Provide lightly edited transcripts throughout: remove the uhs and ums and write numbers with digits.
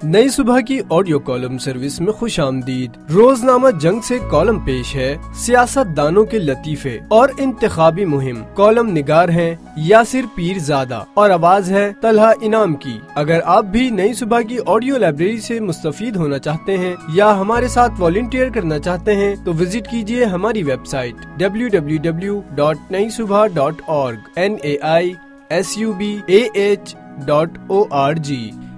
نئی صبح کی آڈیو کالم سروس میں خوش آمدید۔ روزنامہ جنگ سے کالم پیش ہے سیاست دانوں کے لطیفے اور انتخابی مہم۔ کالم نگار ہیں یاسر پیر زادہ اور آواز ہے طلحہ انعام کی۔ اگر آپ بھی نئی صبح کی آڈیو لائبریری سے مستفید ہونا چاہتے ہیں یا ہمارے ساتھ والنٹیئر کرنا چاہتے ہیں تو وزٹ کیجیے ہماری ویب سائٹ www.naisubha.org naisubah.org۔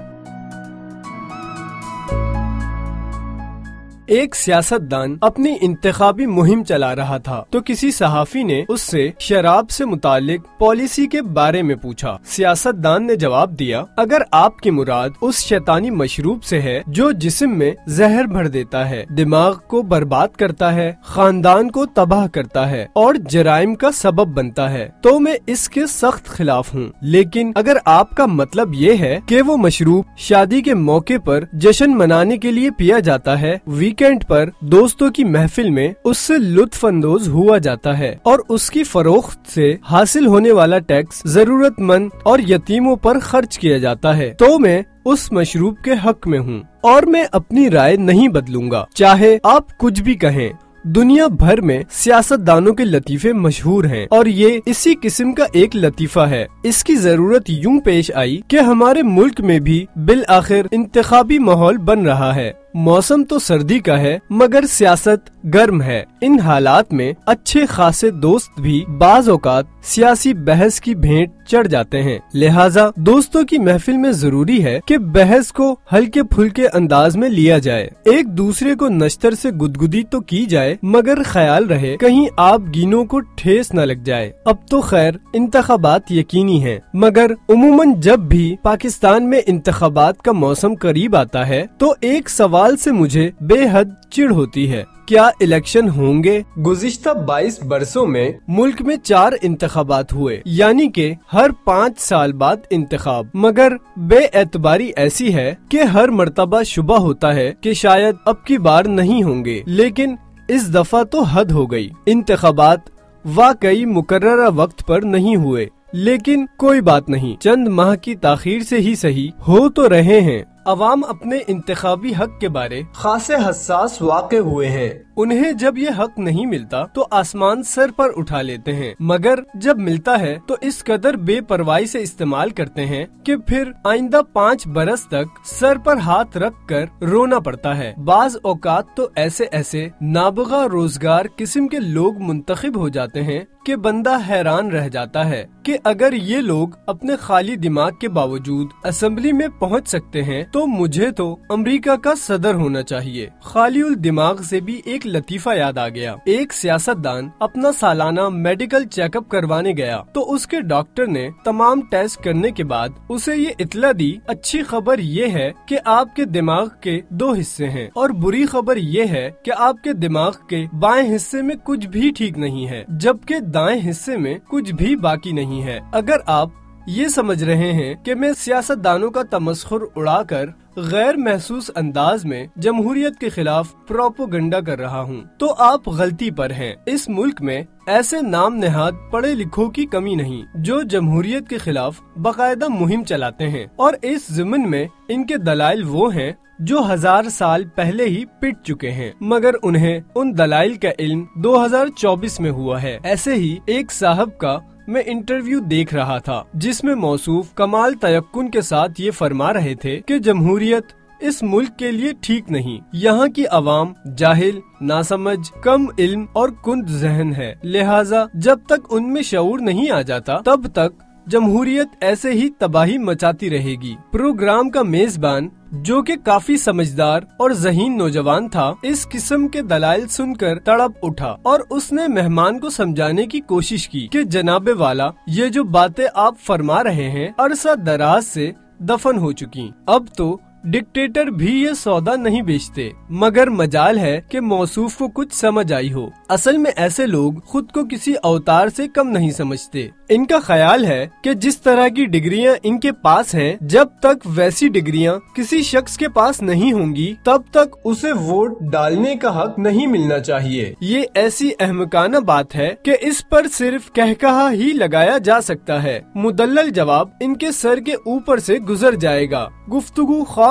ایک سیاستدان اپنی انتخابی مہم چلا رہا تھا تو کسی صحافی نے اس سے شراب سے متعلق پالیسی کے بارے میں پوچھا۔ سیاستدان نے جواب دیا، اگر آپ کی مراد اس شیطانی مشروب سے ہے جو جسم میں زہر بھر دیتا ہے، دماغ کو برباد کرتا ہے، خاندان کو تباہ کرتا ہے اور جرائم کا سبب بنتا ہے، تو میں اس کے سخت خلاف ہوں۔ لیکن اگر آپ کا مطلب یہ ہے کہ وہ مشروب شادی کے موقع پر جشن منانے کے لیے پیا جاتا ہے، ویکینڈ پر دوستوں کی محفل میں اس سے لطف اندوز ہوا جاتا ہے اور اس کی فروخت سے حاصل ہونے والا ٹیکس ضرورت مند اور یتیموں پر خرچ کیا جاتا ہے، تو میں اس مشروب کے حق میں ہوں اور میں اپنی رائے نہیں بدلوں گا، چاہے آپ کچھ بھی کہیں۔ دنیا بھر میں سیاست دانوں کے لطیفے مشہور ہیں اور یہ اسی قسم کا ایک لطیفہ ہے۔ اس کی ضرورت یوں پیش آئی کہ ہمارے ملک میں بھی بالآخر انتخابی ماحول بن رہا ہے۔ موسم تو سردی کا ہے مگر سیاست گرم ہے۔ ان حالات میں اچھے خاصے دوست بھی بعض اوقات سیاسی بحث کی بھینٹ چڑھ جاتے ہیں، لہٰذا دوستوں کی محفل میں ضروری ہے کہ بحث کو ہلکے پھلکے انداز میں لیا جائے، ایک دوسرے کو نشتر سے گدگدی تو کی جائے مگر خیال رہے کہیں آپ گینوں کو ٹھیس نہ لگ جائے۔ اب تو خیر انتخابات یقینی ہیں، مگر عموماً جب بھی پاکستان میں انتخابات کا موسم قریب آتا ہے تو ایک سوال سے مجھے بے حد چڑ ہوتی ہے، کیا الیکشن ہوں گے؟ گزشتہ 22 برسوں میں ملک میں 4 انتخابات ہوئے، یعنی کہ ہر 5 سال بعد انتخاب، مگر بے اعتباری ایسی ہے کہ ہر مرتبہ شبہ ہوتا ہے کہ شاید اب کی بار نہیں ہوں گے، لیکن اس دفعہ تو حد ہو گئی۔ انتخابات واقعی مقررہ وقت پر نہیں ہوئے، لیکن کوئی بات نہیں، چند ماہ کی تاخیر سے ہی صحیح ہو تو رہے ہیں۔ عوام اپنے انتخابی حق کے بارے خاصے حساس واقع ہوئے ہیں، انہیں جب یہ حق نہیں ملتا تو آسمان سر پر اٹھا لیتے ہیں، مگر جب ملتا ہے تو اس قدر بے پرواہی سے استعمال کرتے ہیں کہ پھر آئندہ 5 برس تک سر پر ہاتھ رکھ کر رونا پڑتا ہے۔ بعض اوقات تو ایسے نابغہ روزگار قسم کے لوگ منتخب ہو جاتے ہیں کہ بندہ حیران رہ جاتا ہے کہ اگر یہ لوگ اپنے خالی دماغ کے باوجود اسمبلی میں پہنچ سکتے ہیں تو مجھے تو امریکہ کا صدر ہونا چاہیے۔ خالی الدماغ سے بھی ایک لطیفہ یاد آ گیا۔ ایک سیاستدان اپنا سالانہ میڈیکل چیک اپ کروانے گیا تو اس کے ڈاکٹر نے تمام ٹیسٹ کرنے کے بعد اسے یہ اطلاع دی، اچھی خبر یہ ہے کہ آپ کے دماغ کے 2 حصے ہیں اور بری خبر یہ ہے کہ آپ کے دماغ کے بائیں حصے میں کچھ بھی ٹھیک نہیں ہے، جبکہ دائیں حصے میں کچھ بھی باقی نہیں ہے۔ اگر آپ یہ سمجھ رہے ہیں کہ میں سیاست دانوں کا تمسخر اڑا کر غیر محسوس انداز میں جمہوریت کے خلاف پروپیگنڈا کر رہا ہوں تو آپ غلطی پر ہیں۔ اس ملک میں ایسے نام نہاد پڑھے لکھوں کی کمی نہیں جو جمہوریت کے خلاف باقاعدہ مہم چلاتے ہیں، اور اس ضمن میں ان کے دلائل وہ ہیں جو 1000 سال پہلے ہی پٹ چکے ہیں، مگر انہیں ان دلائل کا علم 2024 میں ہوا ہے۔ ایسے ہی ایک صاحب کا میں انٹرویو دیکھ رہا تھا جس میں موصوف کمال تیقن کے ساتھ یہ فرما رہے تھے کہ جمہوریت اس ملک کے لیے ٹھیک نہیں، یہاں کی عوام جاہل، ناسمجھ، کم علم اور کند ذہن ہے، لہٰذا جب تک ان میں شعور نہیں آ جاتا تب تک جمہوریت ایسے ہی تباہی مچاتی رہے گی۔ پروگرام کا میزبان جو کہ کافی سمجھدار اور ذہین نوجوان تھا، اس قسم کے دلائل سن کر تڑپ اٹھا اور اس نے مہمان کو سمجھانے کی کوشش کی کہ جناب والا، یہ جو باتیں آپ فرما رہے ہیں عرصہ دراز سے دفن ہو چکی، اب تو ڈکٹیٹر بھی یہ سودا نہیں بیچتے، مگر مجال ہے کہ موصوف کو کچھ سمجھ آئی ہو۔ اصل میں ایسے لوگ خود کو کسی اوتار سے کم نہیں سمجھتے۔ ان کا خیال ہے کہ جس طرح کی ڈگریاں ان کے پاس ہیں، جب تک ویسی ڈگریاں کسی شخص کے پاس نہیں ہوں گی تب تک اسے ووٹ ڈالنے کا حق نہیں ملنا چاہیے۔ یہ ایسی احمقانہ بات ہے کہ اس پر صرف کہکہا ہی لگایا جا سکتا ہے، مدلل جواب ان کے سر کے اوپر سے گزر جائے گا۔ گفتگو خواہ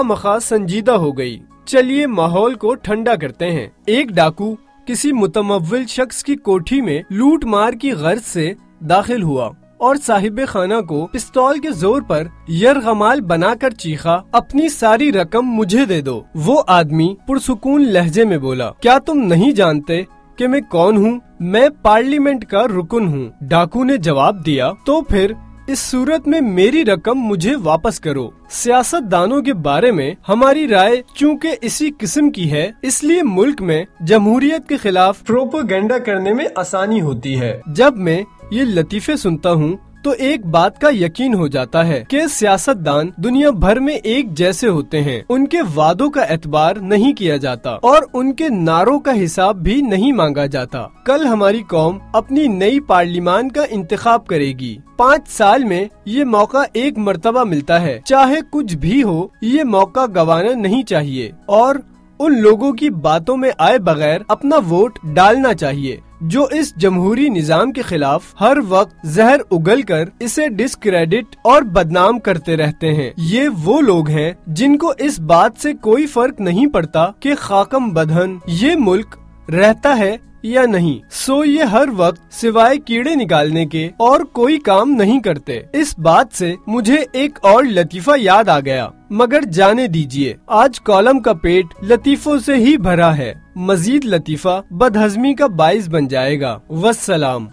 خواہ مخواہ سنجیدہ ہو گئی۔ چلیے ماحول کو ٹھنڈا کرتے ہیں۔ ایک ڈاکو کسی متمول شخص کی کوٹھی میں لوٹ مار کی غرض سے داخل ہوا اور صاحب خانہ کو پستول کے زور پر یرغمال بنا کر چیخا، اپنی ساری رقم مجھے دے دو۔ وہ آدمی پرسکون لہجے میں بولا، کیا تم نہیں جانتے کہ میں کون ہوں؟ میں پارلیمنٹ کا رکن ہوں۔ ڈاکو نے جواب دیا، تو پھر اس صورت میں میری رقم مجھے واپس کرو۔ سیاست دانوں کے بارے میں ہماری رائے چونکہ اسی قسم کی ہے، اس لیے ملک میں جمہوریت کے خلاف پروپیگنڈا کرنے میں آسانی ہوتی ہے۔ جب میں یہ لطیفے سنتا ہوں تو ایک بات کا یقین ہو جاتا ہے کہ سیاست دان دنیا بھر میں ایک جیسے ہوتے ہیں، ان کے وعدوں کا اعتبار نہیں کیا جاتا اور ان کے نعروں کا حساب بھی نہیں مانگا جاتا۔ کل ہماری قوم اپنی نئی پارلیمان کا انتخاب کرے گی۔ 5 سال میں یہ موقع ایک مرتبہ ملتا ہے، چاہے کچھ بھی ہو یہ موقع گنوانا نہیں چاہیے اور ان لوگوں کی باتوں میں آئے بغیر اپنا ووٹ ڈالنا چاہیے جو اس جمہوری نظام کے خلاف ہر وقت زہر اگل کر اسے ڈسکریڈٹ اور بدنام کرتے رہتے ہیں۔ یہ وہ لوگ ہیں جن کو اس بات سے کوئی فرق نہیں پڑتا کہ خاکم بدہن یہ ملک رہتا ہے یا نہیں، سو یہ ہر وقت سوائے کیڑے نکالنے کے اور کوئی کام نہیں کرتے۔ اس بات سے مجھے ایک اور لطیفہ یاد آ گیا، مگر جانے دیجئے، آج کالم کا پیٹ لطیفوں سے ہی بھرا ہے، مزید لطیفہ بدہضمی کا باعث بن جائے گا۔ والسلام۔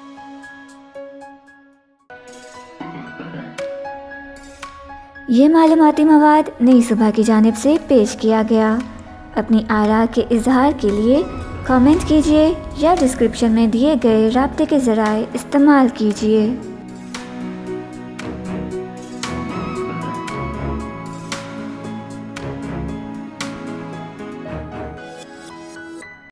یہ معلوماتی مواد نئی صبح کی جانب سے پیش کیا گیا۔ اپنی آراء کے اظہار کے لیے کامنٹ کیجیے یا ڈسکرپشن میں دیے گئے رابطے کے ذرائع استعمال کیجیے۔